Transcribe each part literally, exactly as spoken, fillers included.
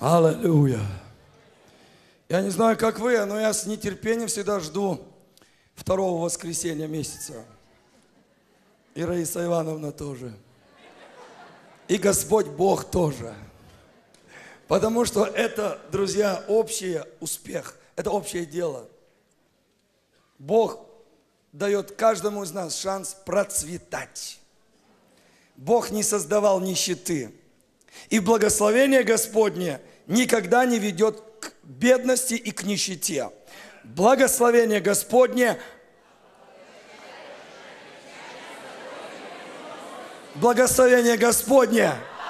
Аллилуйя. Я не знаю, как вы, но я с нетерпением всегда жду второго воскресенья месяца. И Раиса Ивановна тоже. И Господь Бог тоже. Потому что это, друзья, общий успех. Это общее дело. Бог дает каждому из нас шанс процветать. Бог не создавал нищеты. И благословение Господне никогда не ведет к бедности и к нищете. Благословение Господне, благословение Господне,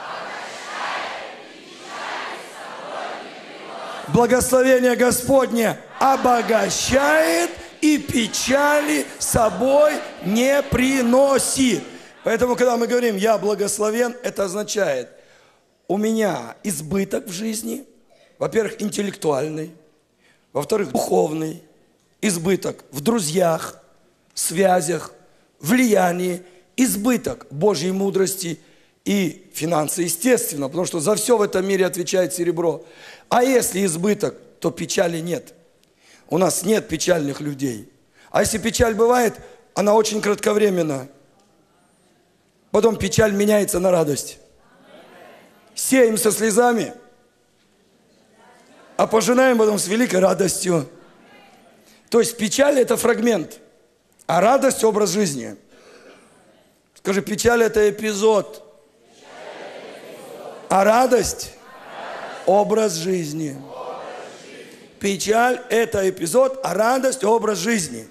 благословение Господне обогащает и печали собой не приносит. Поэтому, когда мы говорим «я благословен», это означает, у меня избыток в жизни, во-первых, интеллектуальный, во-вторых, духовный, избыток в друзьях, связях, влиянии, избыток Божьей мудрости и финансы, естественно, потому что за все в этом мире отвечает серебро. А если избыток, то печали нет. У нас нет печальных людей. А если печаль бывает, она очень кратковременна. Потом печаль меняется на радость. Сеем со слезами, а пожинаем потом с великой радостью. То есть печаль – это фрагмент, а радость – образ жизни. Скажи, печаль – это эпизод, а радость – образ жизни. Печаль – это эпизод, а радость – образ жизни.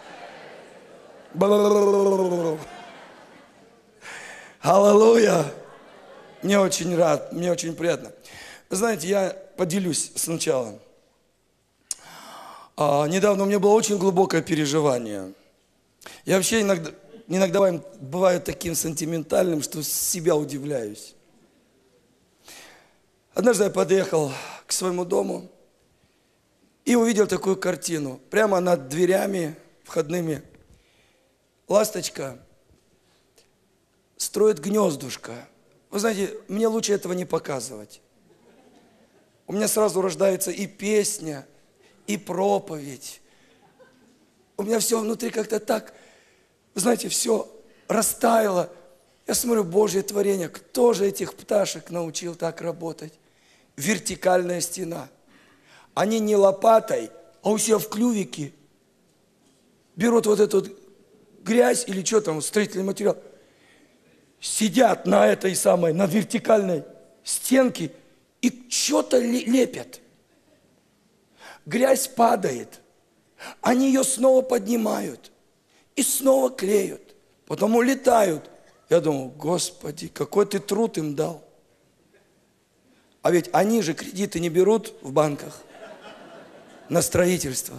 Аллилуйя! Мне очень рад, мне очень приятно. Вы знаете, я поделюсь сначала. А, недавно у меня было очень глубокое переживание. Я вообще иногда, иногда бываю таким сентиментальным, что себя удивляюсь. Однажды я подъехал к своему дому и увидел такую картину. Прямо над дверями входными ласточка строит гнездышко. Вы знаете, мне лучше этого не показывать. У меня сразу рождается и песня, и проповедь. У меня все внутри как-то так, вы знаете, все растаяло. Я смотрю, Божье творение, кто же этих пташек научил так работать? Вертикальная стена. Они не лопатой, а у себя в клювике берут вот эту грязь или что там, строительный материал, сидят на этой самой, на вертикальной стенке и что-то лепят. Грязь падает. Они ее снова поднимают и снова клеют. Потом улетают. Я думаю, Господи, какой ты труд им дал. А ведь они же кредиты не берут в банках на строительство.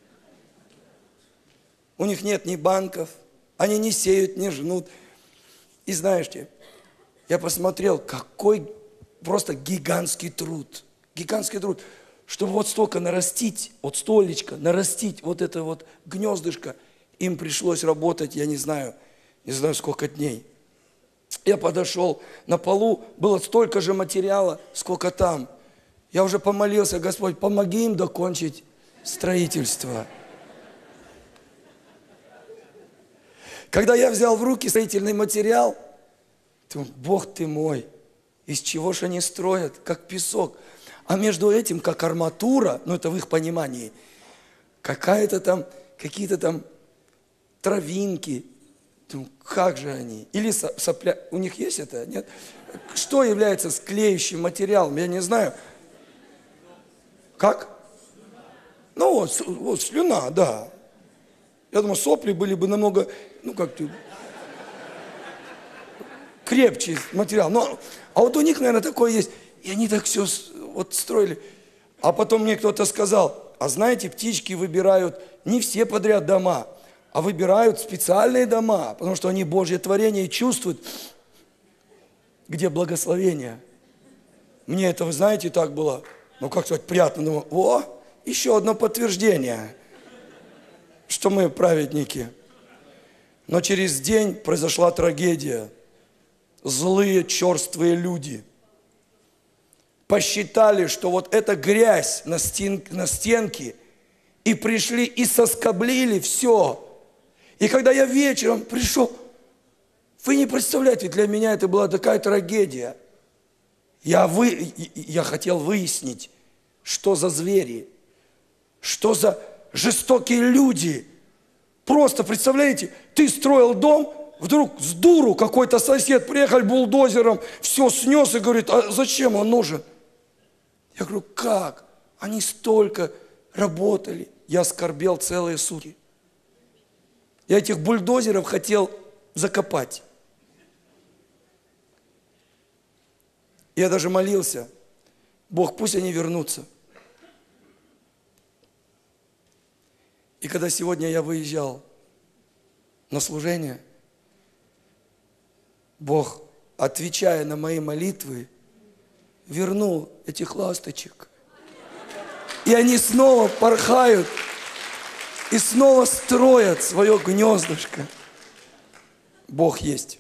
У них нет ни банков, они не сеют, не жнут. И знаете, я посмотрел, какой просто гигантский труд. Гигантский труд. Чтобы вот столько нарастить, вот столечко, нарастить вот это вот гнездышко, им пришлось работать, я не знаю, не знаю сколько дней. Я подошел, на полу было столько же материала, сколько там. Я уже помолился, Господь, помоги им докончить строительство. Когда я взял в руки строительный материал, думаю, Бог ты мой, из чего же они строят, как песок. А между этим, как арматура, ну это в их понимании, какая-то там, какие-то там травинки. Думаю, как же они? Или сопля... У них есть это? Нет? Что является склеющим материалом? Я не знаю. Как? Ну вот, вот слюна, да. Я думаю, сопли были бы намного, ну как-то, крепче материал. Но, а вот у них, наверное, такое есть. И они так все вот строили. А потом мне кто-то сказал, а знаете, птички выбирают не все подряд дома, а выбирают специальные дома, потому что они Божье творение и чувствуют, где благословение. Мне это, вы знаете, так было, ну как сказать, приятно. Думаю, о, еще одно подтверждение, что мы праведники. Но через день произошла трагедия. Злые, черствые люди посчитали, что вот эта грязь на, стен, на стенке, и пришли и соскоблили все. И когда я вечером пришел, вы не представляете, для меня это была такая трагедия. Я, вы, я хотел выяснить, что за звери, что за жестокие люди. Просто, представляете, ты строил дом, вдруг с дуру какой-то сосед приехал бульдозером, все снес и говорит, а зачем он нужен? Я говорю, как? Они столько работали. Я скорбел целые сутки. Я этих бульдозеров хотел закопать. Я даже молился, Бог, пусть они вернутся. И когда сегодня я выезжал на служение, Бог, отвечая на мои молитвы, вернул этих ласточек. И они снова порхают и снова строят свое гнездышко. Бог есть.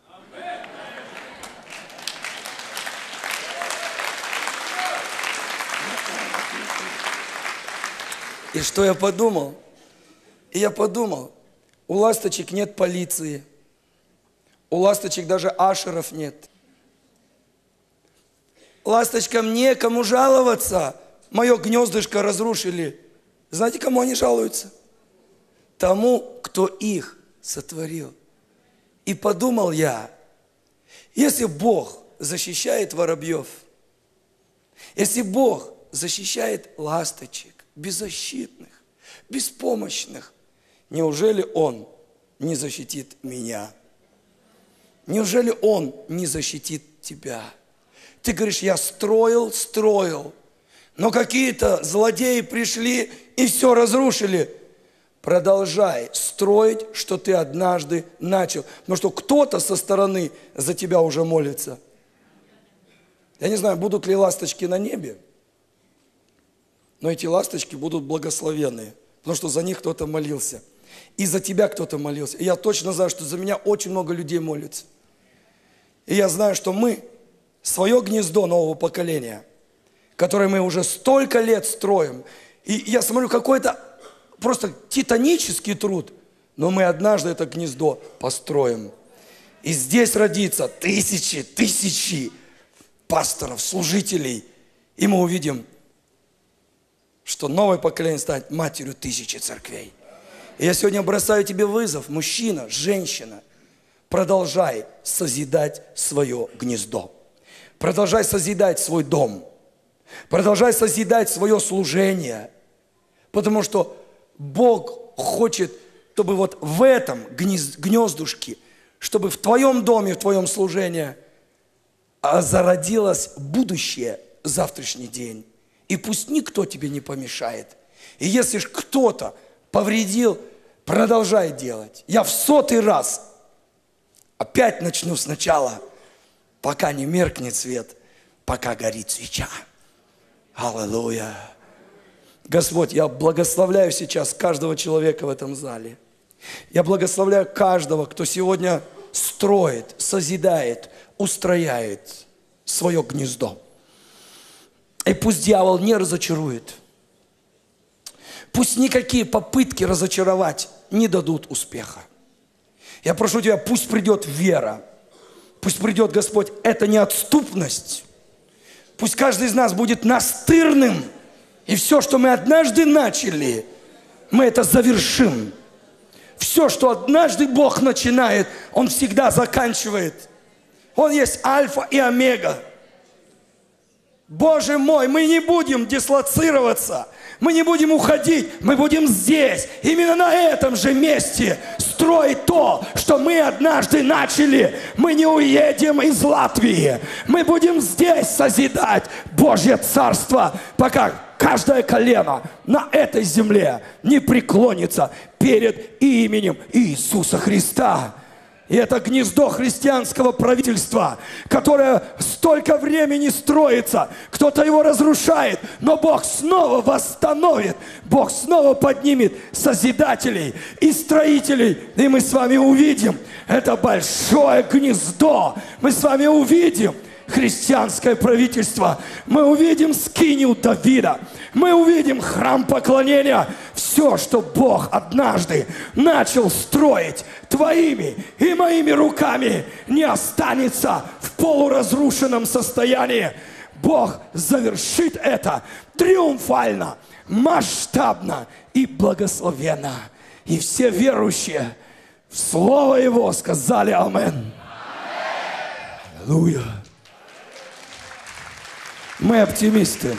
И что я подумал? И я подумал, у ласточек нет полиции, у ласточек даже ашеров нет. Ласточкам некому жаловаться. Мое гнездышко разрушили. Знаете, кому они жалуются? Тому, кто их сотворил. И подумал я, если Бог защищает воробьев, если Бог защищает ласточек, беззащитных, беспомощных, неужели Он не защитит меня? Неужели Он не защитит тебя? Ты говоришь, я строил, строил, но какие-то злодеи пришли и все разрушили. Продолжай строить, что ты однажды начал. Потому что кто-то со стороны за тебя уже молится. Я не знаю, будут ли ласточки на небе, но эти ласточки будут благословенные, потому что за них кто-то молился. И за тебя кто-то молился. И я точно знаю, что за меня очень много людей молятся. И я знаю, что мы, свое гнездо нового поколения, которое мы уже столько лет строим, и я смотрю, какой-то просто титанический труд, но мы однажды это гнездо построим. И здесь родится тысячи, тысячи пасторов, служителей, и мы увидим, что новое поколение станет матерью тысячи церквей. И я сегодня бросаю тебе вызов, мужчина, женщина, продолжай созидать свое гнездо. Продолжай созидать свой дом. Продолжай созидать свое служение. Потому что Бог хочет, чтобы вот в этом гнездушке, чтобы в твоем доме, в твоем служении зародилось будущее, завтрашний день. И пусть никто тебе не помешает. И если ж кто-то повредил, продолжай делать. Я в сотый раз опять начну сначала, пока не меркнет свет, пока горит свеча. Аллилуйя. Господь, я благословляю сейчас каждого человека в этом зале. Я благословляю каждого, кто сегодня строит, созидает, устрояет свое гнездо. И пусть дьявол не разочарует. Пусть никакие попытки разочаровать не дадут успеха. Я прошу Тебя, пусть придет вера. Пусть придет, Господь, это неотступность. Пусть каждый из нас будет настырным. И все, что мы однажды начали, мы это завершим. Все, что однажды Бог начинает, Он всегда заканчивает. Он есть альфа и омега. Боже мой, мы не будем дислоцироваться, мы не будем уходить, мы будем здесь, именно на этом же месте строить то, что мы однажды начали. Мы не уедем из Латвии, мы будем здесь созидать Божье Царство, пока каждое колено на этой земле не преклонится перед именем Иисуса Христа. И это гнездо христианского правительства, которое столько времени строится. Кто-то его разрушает, но Бог снова восстановит. Бог снова поднимет созидателей и строителей. И мы с вами увидим это большое гнездо. Мы с вами увидим, христианское правительство. Мы увидим скинию Давида. Мы увидим храм поклонения. Все, что Бог однажды начал строить твоими и моими руками, не останется в полуразрушенном состоянии. Бог завершит это триумфально, масштабно и благословенно. И все верующие в Слово Его сказали амин. Аллилуйя. Мы оптимисты.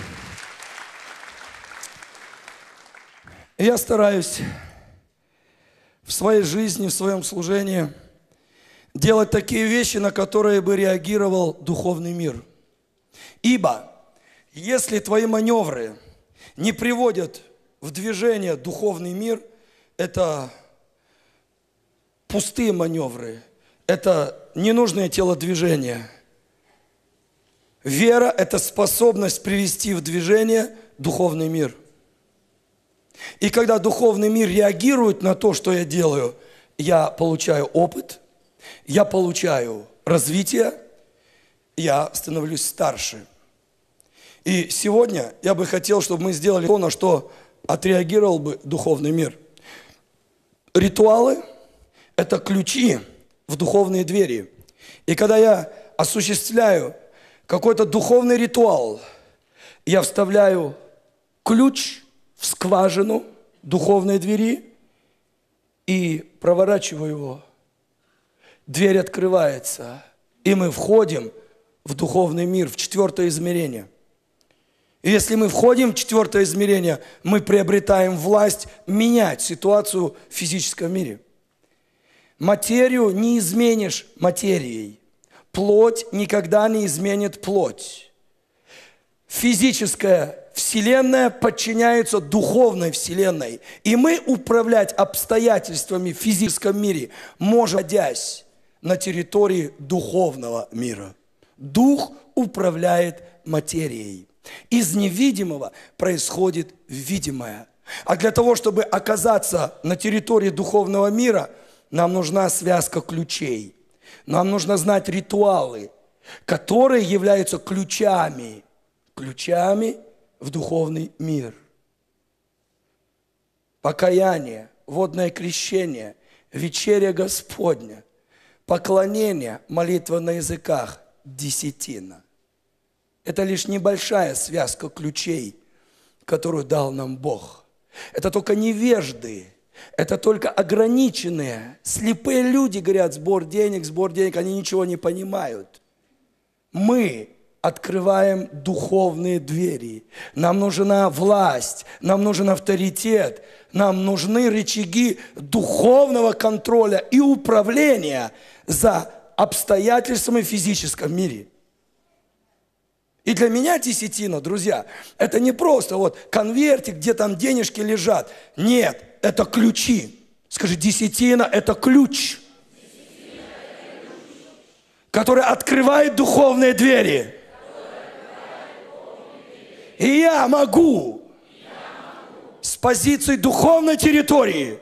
Я стараюсь в своей жизни, в своем служении делать такие вещи, на которые бы реагировал духовный мир. Ибо если твои маневры не приводят в движение духовный мир, это пустые маневры, это ненужное телодвижение. Вера – это способность привести в движение духовный мир. И когда духовный мир реагирует на то, что я делаю, я получаю опыт, я получаю развитие, я становлюсь старше. И сегодня я бы хотел, чтобы мы сделали то, на что отреагировал бы духовный мир. Ритуалы – это ключи в духовные двери. И когда я осуществляю какой-то духовный ритуал, я вставляю ключ в скважину духовной двери и проворачиваю его. Дверь открывается, и мы входим в духовный мир, в четвертое измерение. И если мы входим в четвертое измерение, мы приобретаем власть менять ситуацию в физическом мире. Материю не изменишь материей. Плоть никогда не изменит плоть. Физическая вселенная подчиняется духовной вселенной. И мы управлять обстоятельствами в физическом мире можем, находясь на территории духовного мира. Дух управляет материей. Из невидимого происходит видимое. А для того, чтобы оказаться на территории духовного мира, нам нужна связка ключей. Нам нужно знать ритуалы, которые являются ключами, ключами в духовный мир. Покаяние, водное крещение, вечеря Господня, поклонение, молитва на языках, десятина. Это лишь небольшая связка ключей, которую дал нам Бог. Это только невежды, это только ограниченные, слепые люди говорят: сбор денег, сбор денег, они ничего не понимают. Мы открываем духовные двери. Нам нужна власть, нам нужен авторитет, нам нужны рычаги духовного контроля и управления за обстоятельствами в физическом мире. И для меня десятина, друзья, это не просто вот конвертик, где там денежки лежат. Нет, это ключи. Скажи, десятина – это ключ, который открывает духовные двери. И я могу с позиции духовной территории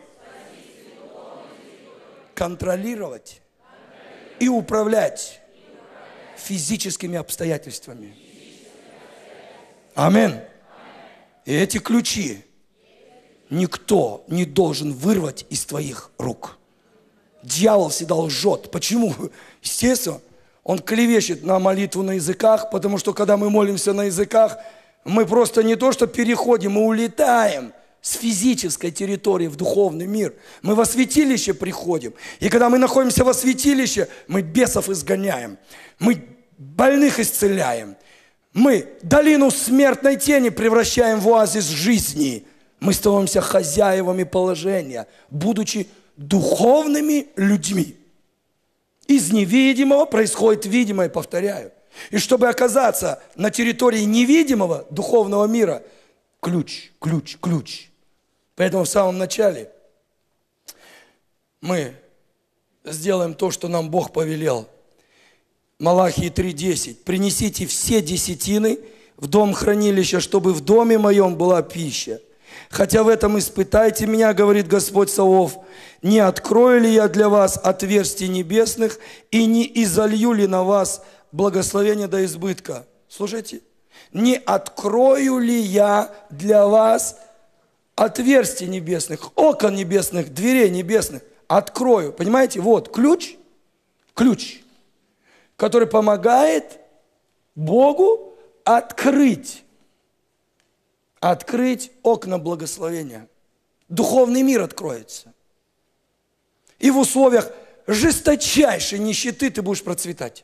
контролировать и управлять физическими обстоятельствами. Аминь. И эти ключи никто не должен вырвать из твоих рук. Дьявол всегда лжет. Почему? Естественно, он клевещет на молитву на языках, потому что когда мы молимся на языках, мы просто не то что переходим, мы улетаем с физической территории в духовный мир. Мы во святилище приходим. И когда мы находимся во святилище, мы бесов изгоняем. Мы больных исцеляем. Мы долину смертной тени превращаем в оазис жизни. Мы становимся хозяевами положения, будучи духовными людьми. Из невидимого происходит видимое, повторяю. И чтобы оказаться на территории невидимого духовного мира, ключ, ключ, ключ. Поэтому в самом начале мы сделаем то, что нам Бог повелел. Малахии три десять. «Принесите все десятины в дом хранилища, чтобы в доме моем была пища. Хотя в этом испытайте меня, говорит Господь Саваоф, не открою ли я для вас отверстий небесных и не изолью ли на вас благословение до избытка. Слушайте. Не открою ли я для вас отверстий небесных, окон небесных, дверей небесных? Открою. Понимаете? Вот ключ. Ключ, который помогает Богу открыть. Открыть окна благословения. Духовный мир откроется. И в условиях жесточайшей нищеты ты будешь процветать.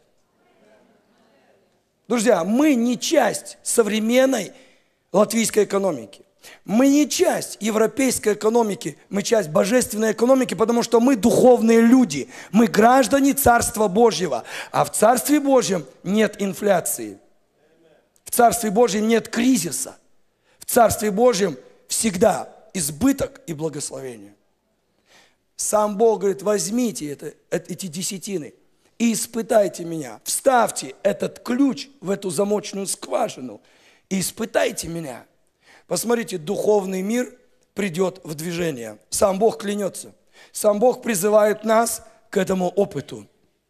Друзья, мы не часть современной латвийской экономики. Мы не часть европейской экономики, мы часть божественной экономики, потому что мы духовные люди. Мы граждане Царства Божьего. А в Царстве Божьем нет инфляции. В Царстве Божьем нет кризиса. В Царстве Божьем всегда избыток и благословение. Сам Бог говорит, возьмите это, эти десятины и испытайте меня. Вставьте этот ключ в эту замочную скважину и испытайте меня. Посмотрите, духовный мир придет в движение. Сам Бог клянется. Сам Бог призывает нас к этому опыту.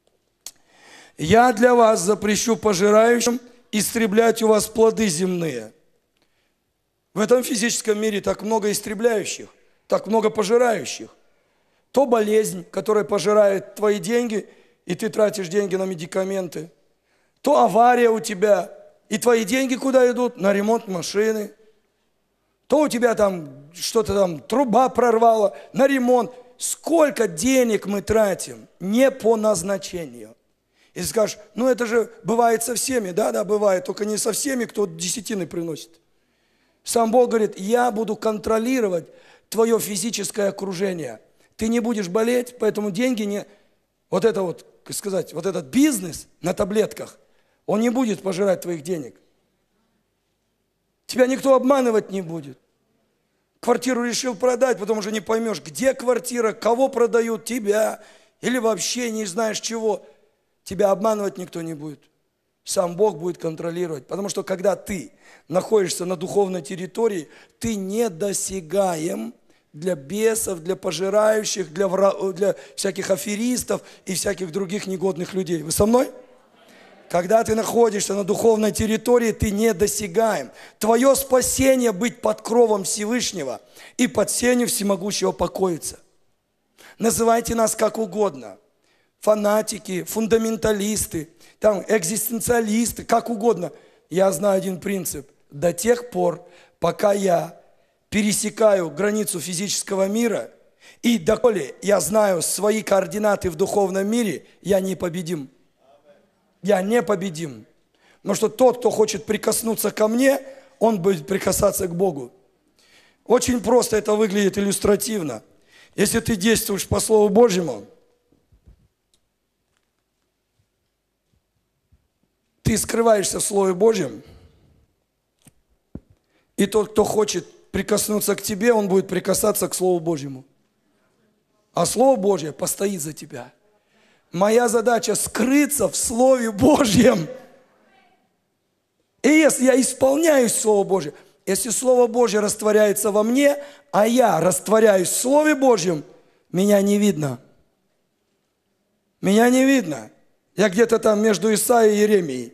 Я для вас запрещу пожирающим истреблять у вас плоды земные. В этом физическом мире так много истребляющих, так много пожирающих. То болезнь, которая пожирает твои деньги, и ты тратишь деньги на медикаменты. То авария у тебя, и твои деньги куда идут? На ремонт машины. То у тебя там что-то там, труба прорвала, на ремонт. Сколько денег мы тратим не по назначению. И ты скажешь, ну это же бывает со всеми. Да, да, бывает, только не со всеми, кто десятины приносит. Сам Бог говорит, я буду контролировать твое физическое окружение. Ты не будешь болеть, поэтому деньги не... Вот это вот, как сказать, вот этот бизнес на таблетках, он не будет пожирать твоих денег. Тебя никто обманывать не будет. Квартиру решил продать, потом уже не поймешь, где квартира, кого продают, тебя, или вообще не знаешь чего. Тебя обманывать никто не будет. Сам Бог будет контролировать. Потому что когда ты находишься на духовной территории, ты недосягаем для бесов, для пожирающих, для, вра... для всяких аферистов и всяких других негодных людей. Вы со мной? Когда ты находишься на духовной территории, ты недосягаем. Твое спасение быть под кровом Всевышнего и под сенью всемогущего покоиться. Называйте нас как угодно. Фанатики, фундаменталисты, там, экзистенциалисты, как угодно. Я знаю один принцип. До тех пор, пока я пересекаю границу физического мира, и доколе я знаю свои координаты в духовном мире, я непобедим. Я непобедим. Но что тот, кто хочет прикоснуться ко мне, он будет прикасаться к Богу. Очень просто это выглядит иллюстративно. Если ты действуешь по Слову Божьему, ты скрываешься в Слове Божьем, и тот, кто хочет прикоснуться к тебе, он будет прикасаться к Слову Божьему. А Слово Божье постоит за тебя. Моя задача скрыться в Слове Божьем. И если я исполняюсь Слово Божье, если Слово Божье растворяется во мне, а я растворяюсь в Слове Божьем, меня не видно. Меня не видно. Я где-то там между Исаией и Иеремией.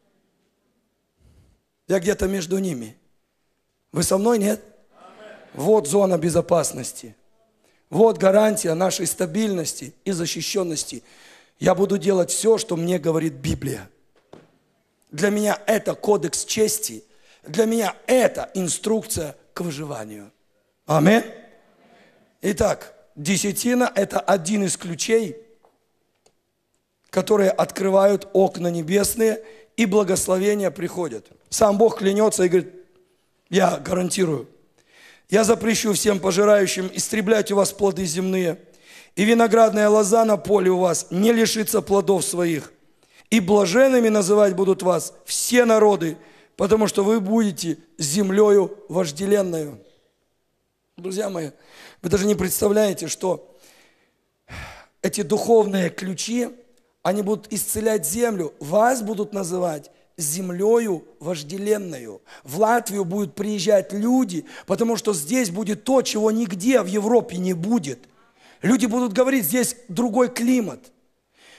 Я где-то между ними. Вы со мной, нет? Вот зона безопасности. Вот гарантия нашей стабильности и защищенности. Я буду делать все, что мне говорит Библия. Для меня это кодекс чести. Для меня это инструкция к выживанию. Аминь. Итак, десятина – это один из ключей, которые открывают окна небесные, и благословения приходят. Сам Бог клянется и говорит, я гарантирую, я запрещу всем пожирающим истреблять у вас плоды земные, и виноградная лоза на поле у вас не лишится плодов своих, и блаженными называть будут вас все народы, потому что вы будете землею вожделенную. Друзья мои, вы даже не представляете, что эти духовные ключи, они будут исцелять землю. Вас будут называть землею вожделенную. В Латвию будут приезжать люди, потому что здесь будет то, чего нигде в Европе не будет. Люди будут говорить, здесь другой климат.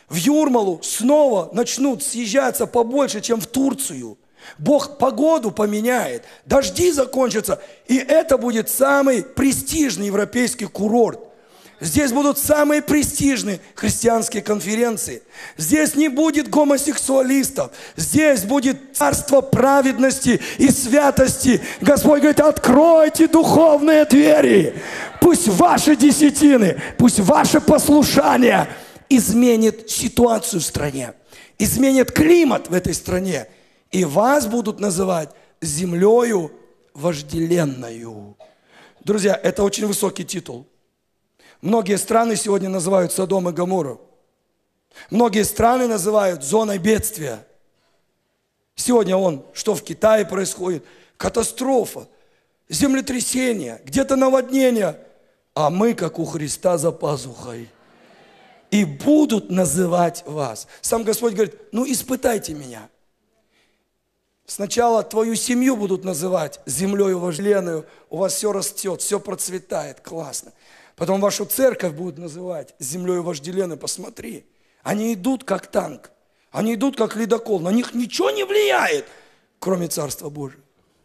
в Юрмалу снова начнут съезжаться побольше, чем в Турцию. Бог погоду поменяет, дожди закончатся, и это будет самый престижный европейский курорт. Здесь будут самые престижные христианские конференции. Здесь не будет гомосексуалистов. Здесь будет царство праведности и святости. Господь говорит, откройте духовные двери. Пусть ваши десятины, пусть ваше послушание изменит ситуацию в стране, изменит климат в этой стране. И вас будут называть землею вожделенною. Друзья, это очень высокий титул. Многие страны сегодня называют Содом и Гоморру. Многие страны называют зоной бедствия. Сегодня он, что в Китае происходит, катастрофа, землетрясение, где-то наводнение. А мы, как у Христа, за пазухой. И будут называть вас. Сам Господь говорит, ну испытайте меня. Сначала твою семью будут называть землею вожделенную. У вас все растет, все процветает, классно. Потом вашу церковь будут называть землей вожделенной. Посмотри, они идут как танк, они идут как ледокол, на них ничего не влияет, кроме Царства Божьего.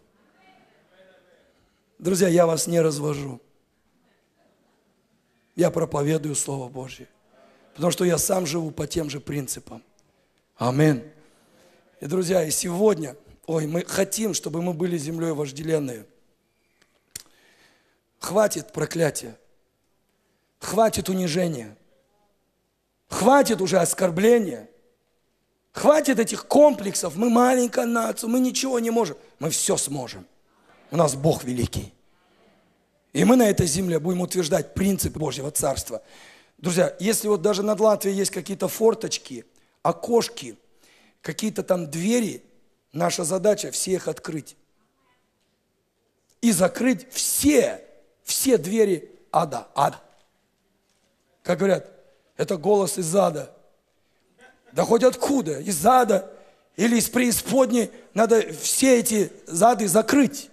Друзья, я вас не развожу. Я проповедую Слово Божье, потому что я сам живу по тем же принципам. Аминь. И, друзья, и сегодня, ой, мы хотим, чтобы мы были землей вожделенной. Хватит проклятия. Хватит унижения, хватит уже оскорбления, хватит этих комплексов. Мы маленькая нация, мы ничего не можем. Мы все сможем. У нас Бог великий. И мы на этой земле будем утверждать принципы Божьего Царства. Друзья, если вот даже над Латвией есть какие-то форточки, окошки, какие-то там двери, наша задача все их открыть. И закрыть все, все двери ада, ада. Как говорят, это голос из ада. Да хоть откуда? Из ада или из преисподней. Надо все эти зады закрыть.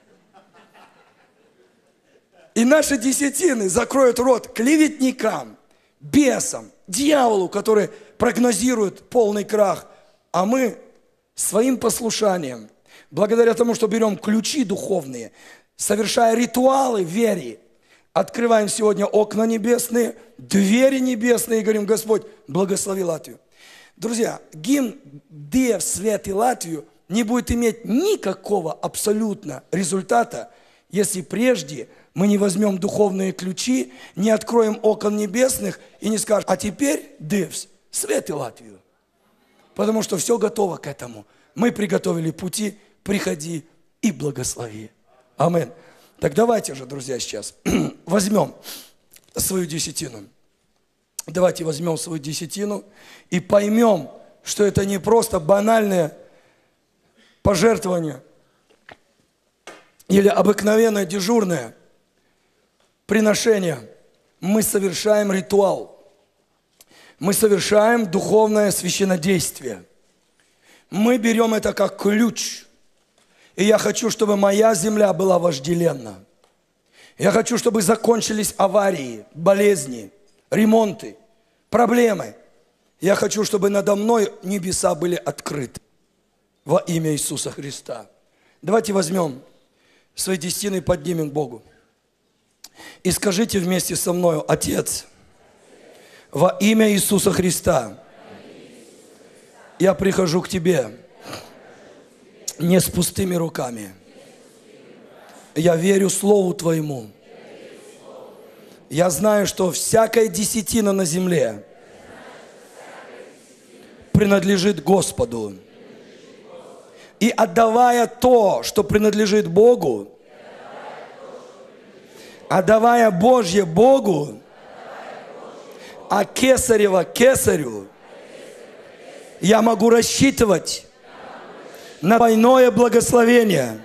И наши десятины закроют рот клеветникам, бесам, дьяволу, который прогнозирует полный крах. А мы своим послушанием, благодаря тому, что берем ключи духовные, совершая ритуалы в вере, открываем сегодня окна небесные, двери небесные и говорим, Господь, благослови Латвию. Друзья, гимн «Дев свет и Латвию» не будет иметь никакого абсолютно результата, если прежде мы не возьмем духовные ключи, не откроем окон небесных и не скажем, а теперь «Дев свет и Латвию». Потому что все готово к этому. Мы приготовили пути, приходи и благослови. Аминь. Так давайте же, друзья, сейчас возьмем свою десятину. Давайте возьмем свою десятину и поймем, что это не просто банальное пожертвование или обыкновенное дежурное приношение. Мы совершаем ритуал. Мы совершаем духовное священнодействие. Мы берем это как ключ. И я хочу, чтобы моя земля была вожделенна. Я хочу, чтобы закончились аварии, болезни, ремонты, проблемы. Я хочу, чтобы надо мной небеса были открыты во имя Иисуса Христа. Давайте возьмем свои десятины и поднимем к Богу. И скажите вместе со мною, Отец, во имя Иисуса Христа, я прихожу к Тебе не с пустыми руками. Я верю Слову Твоему. Я знаю, что всякая десятина на земле принадлежит Господу. И отдавая то, что принадлежит Богу, отдавая Божье Богу, а Кесарева Кесарю, я могу рассчитывать на двойное благословение.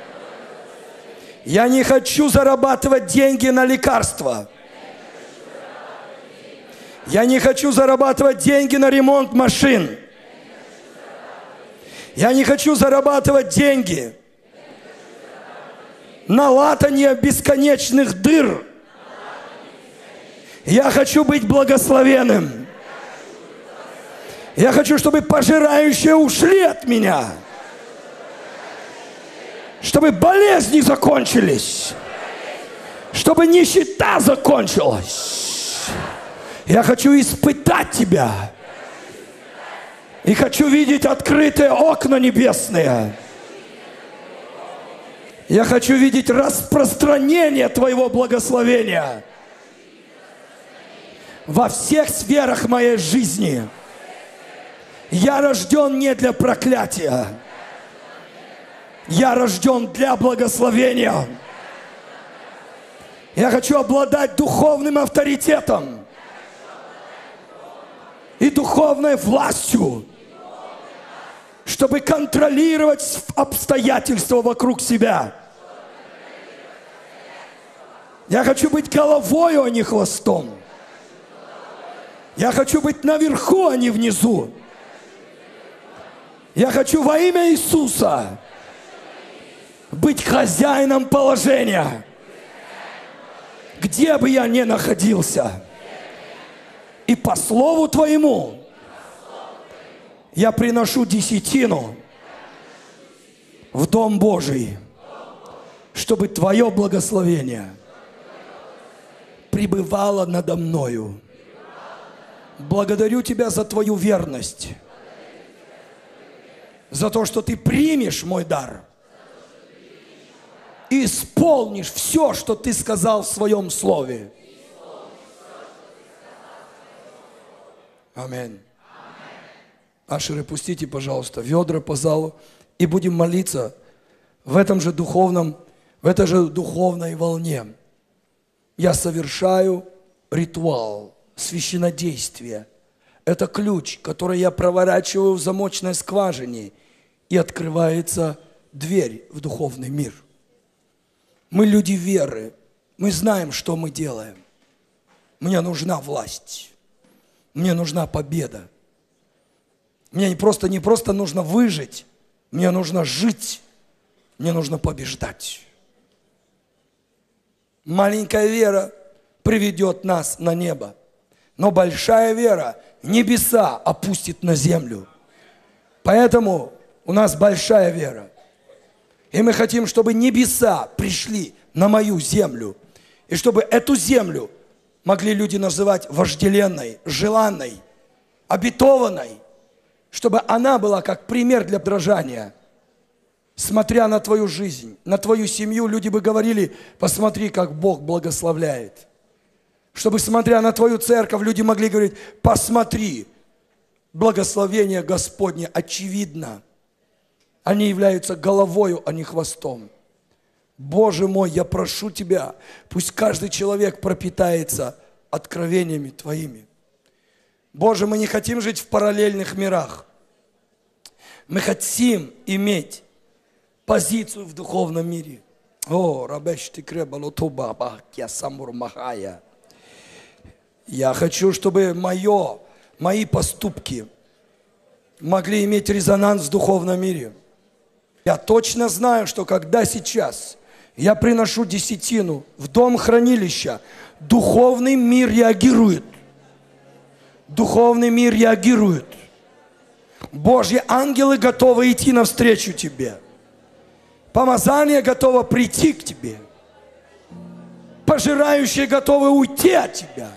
Я не хочу зарабатывать деньги на лекарства. Я не хочу зарабатывать деньги на ремонт машин. Я не хочу зарабатывать деньги на латание бесконечных дыр. Я хочу быть благословенным. Я хочу, чтобы пожирающие ушли от меня. Чтобы болезни закончились. Чтобы нищета закончилась. Я хочу испытать Тебя. И хочу видеть открытые окна небесные. Я хочу видеть распространение Твоего благословения во всех сферах моей жизни. Я рожден не для проклятия. Я рожден для благословения. Я хочу обладать духовным авторитетом и духовной властью, чтобы контролировать обстоятельства вокруг себя. Я хочу быть головою, а не хвостом. Я хочу быть наверху, а не внизу. Я хочу во имя Иисуса быть хозяином положения, где бы я ни находился. И по слову Твоему я приношу десятину в Дом Божий, чтобы Твое благословение пребывало надо мною. Благодарю Тебя за Твою верность, за то, что Ты примешь мой дар и исполнишь все, что Ты сказал в Своем Слове. Аминь. Ашеры, пустите, пожалуйста, ведра по залу, и будем молиться в этом же духовном, в этой же духовной волне. Я совершаю ритуал священнодействия. Это ключ, который я проворачиваю в замочной скважине, и открывается дверь в духовный мир. Мы люди веры, мы знаем, что мы делаем. Мне нужна власть, мне нужна победа. Мне не просто, не просто нужно выжить, мне нужно жить, мне нужно побеждать. Маленькая вера приведет нас на небо, но большая вера небеса опустит на землю. Поэтому у нас большая вера. И мы хотим, чтобы небеса пришли на мою землю, и чтобы эту землю могли люди называть вожделенной, желанной, обетованной, чтобы она была как пример для подражания. Смотря на твою жизнь, на твою семью, люди бы говорили: посмотри, как Бог благословляет. Чтобы, смотря на твою церковь, люди могли говорить: посмотри, благословение Господне очевидно. Они являются головою, а не хвостом. Боже мой, я прошу Тебя, пусть каждый человек пропитается откровениями Твоими. Боже, мы не хотим жить в параллельных мирах. Мы хотим иметь позицию в духовном мире. О, рабешти кребалотуба бахья самур махая. Я хочу, чтобы мое, мои поступки могли иметь резонанс в духовном мире. Я точно знаю, что когда сейчас я приношу десятину в дом хранилища, духовный мир реагирует. Духовный мир реагирует. Божьи ангелы готовы идти навстречу тебе. Помазание готово прийти к тебе. Пожирающие готовы уйти от тебя.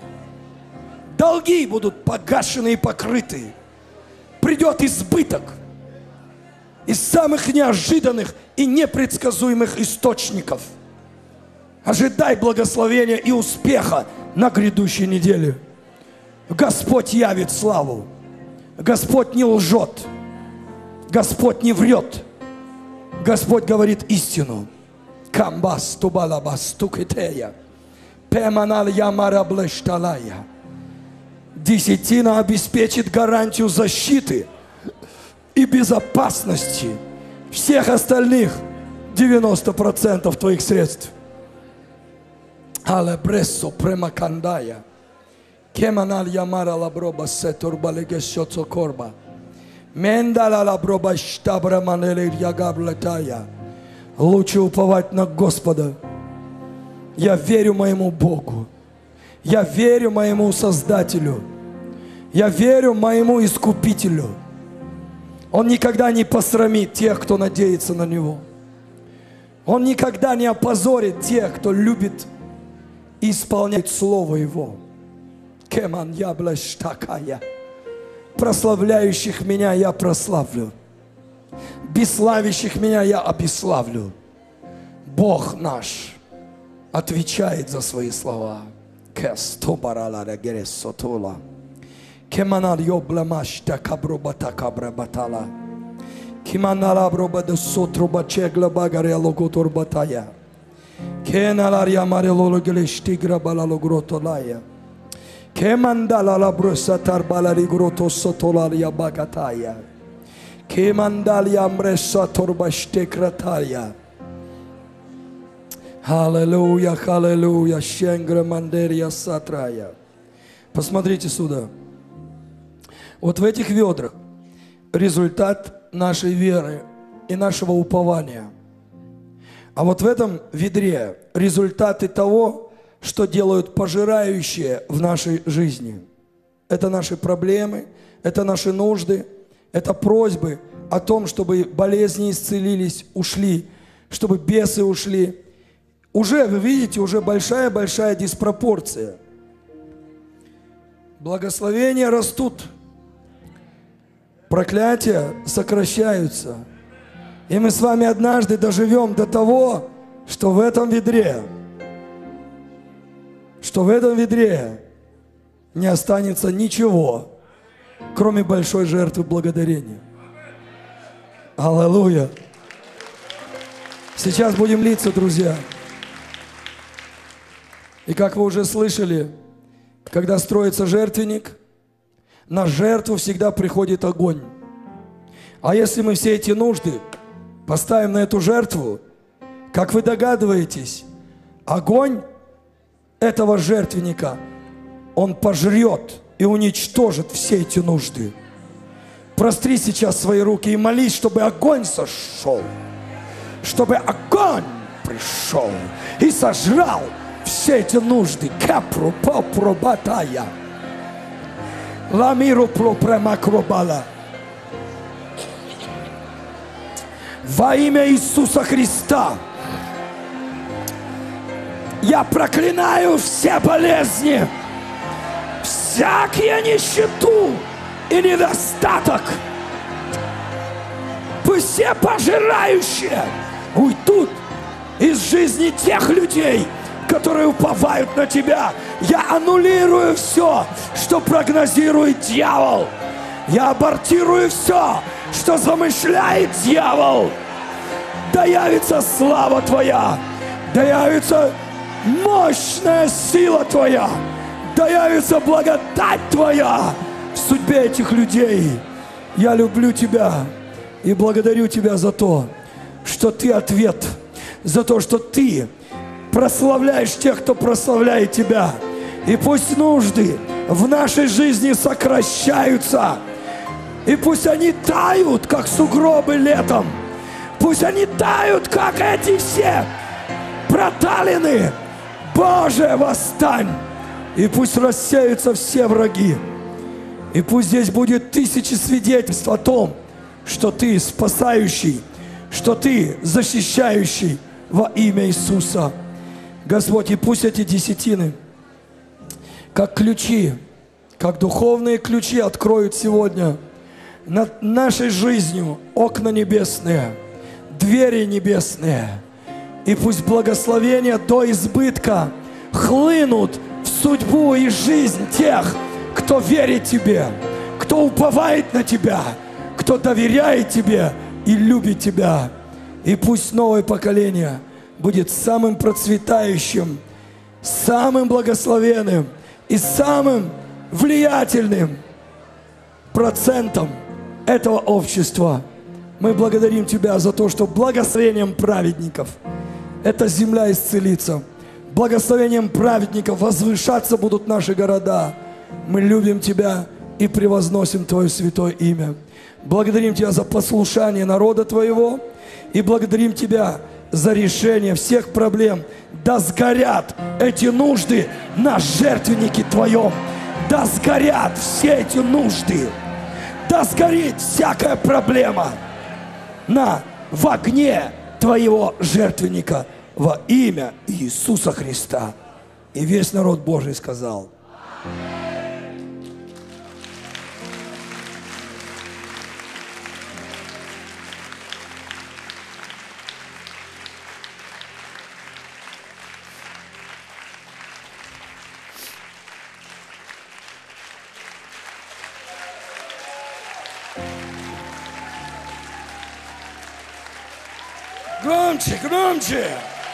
Долги будут погашены и покрыты. Придет избыток из самых неожиданных и непредсказуемых источников. Ожидай благословения и успеха на грядущей неделе. Господь явит славу. Господь не лжет. Господь не врет. Господь говорит истину. Камбас тубалабас тукетея. Пеманал ямара блешталая. Десятина обеспечит гарантию защиты и безопасности всех остальных девяносто процентов твоих средств. Алебрессо премакандая. Кеманал ямара лаброба сетурбалегесьоцо корба. Мендала лаброба штабра манелер ягаблетая. Лучше уповать на Господа. Я верю моему Богу. Я верю моему Создателю. Я верю моему Искупителю. Он никогда не посрамит тех, кто надеется на Него. Он никогда не опозорит тех, кто любит и исполняет Слово Его. Кеман яблаш такая. Прославляющих меня я прославлю. Бесславящих меня я обесславлю. Бог наш отвечает за свои слова. Кеманар йобламаш такабробата кабрабатала. Киманара бробада сотруба чегла багаря логотурбатая. Кеналария марелологлешти грабала гротолая. Кемандала лаброса тарбалари грото сотолария багатая. Кемандалия мреса торбаште кратая. Аллилуйя, аллилуйя, щенгра мандерия сатрая. Посмотрите сюда. Вот в этих ведрах результат нашей веры и нашего упования. А вот в этом ведре результаты того, что делают пожирающие в нашей жизни. Это наши проблемы, это наши нужды, это просьбы о том, чтобы болезни исцелились, ушли, чтобы бесы ушли. Уже, вы видите, уже большая-большая диспропорция. Благословения растут, проклятия сокращаются. И мы с вами однажды доживем до того, что в этом ведре, что в этом ведре не останется ничего, кроме большой жертвы благодарения. Аллилуйя! Сейчас будем литься, друзья. И как вы уже слышали, когда строится жертвенник, на жертву всегда приходит огонь. А если мы все эти нужды поставим на эту жертву, как вы догадываетесь, огонь этого жертвенника, он пожрет и уничтожит все эти нужды. Простри сейчас свои руки и молись, чтобы огонь сошел, чтобы огонь пришел и сожрал все эти нужды. Капру попру батая. Ламиру пропремакробала. Во имя Иисуса Христа я проклинаю все болезни, всякие нищету и недостаток. Пусть все пожирающие уйдут из жизни тех людей, которые уповают на Тебя. Я аннулирую все, что прогнозирует дьявол. Я абортирую все, что замышляет дьявол. Да явится слава Твоя, да явится мощная сила Твоя, да явится благодать Твоя в судьбе этих людей. Я люблю Тебя и благодарю Тебя за то, что Ты ответ, за то, что Ты прославляешь тех, кто прославляет Тебя. И пусть нужды в нашей жизни сокращаются. И пусть они тают, как сугробы летом. Пусть они тают, как эти все проталины. Боже, восстань! И пусть рассеются все враги. И пусть здесь будет тысячи свидетельств о том, что Ты спасающий, что Ты защищающий во имя Иисуса. Господь, и пусть эти десятины, как ключи, как духовные ключи, откроют сегодня над нашей жизнью окна небесные, двери небесные. И пусть благословения до избытка хлынут в судьбу и жизнь тех, кто верит Тебе, кто уповает на Тебя, кто доверяет Тебе и любит Тебя. И пусть новое поколение будет самым процветающим, самым благословенным и самым влиятельным процентом этого общества. Мы благодарим Тебя за то, что благословением праведников эта земля исцелится. Благословением праведников возвышаться будут наши города. Мы любим Тебя и превозносим Твое святое имя. Благодарим Тебя за послушание народа Твоего и благодарим Тебя за решение всех проблем. Да сгорят эти нужды на жертвеннике Твоем. Да сгорят все эти нужды. Да сгорит всякая проблема на, в огне Твоего жертвенника во имя Иисуса Христа. И весь народ Божий сказал. Громче, громче!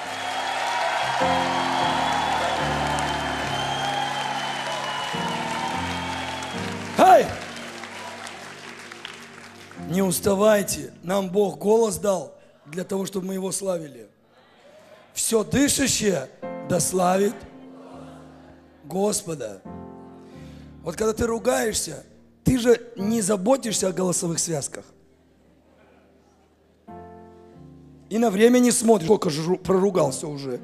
Ай! Не уставайте, нам Бог голос дал для того, чтобы мы Его славили. Все дышащее да славит Господа. Вот когда ты ругаешься, ты же не заботишься о голосовых связках. И на время не смотришь, сколько же проругался уже.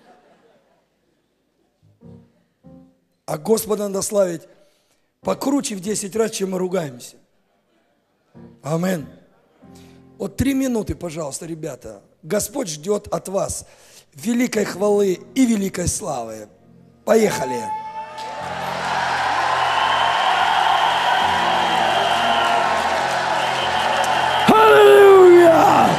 А Господа надо славить покруче в десять раз, чем мы ругаемся. Амин. Вот три минуты, пожалуйста, ребята. Господь ждет от вас великой хвалы и великой славы. Поехали. Аллилуйя!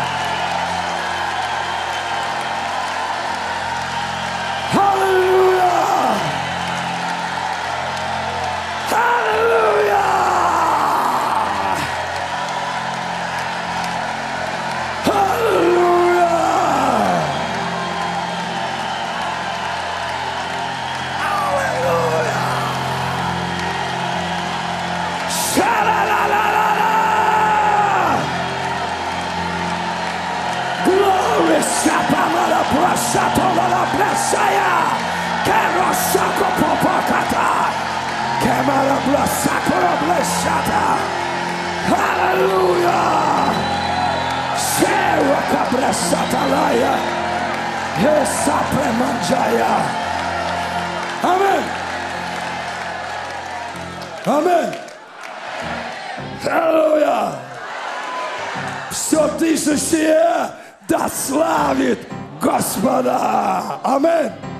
Аминь. Аминь. Аллилуйя. Все дышащее да славит Господа. Аминь.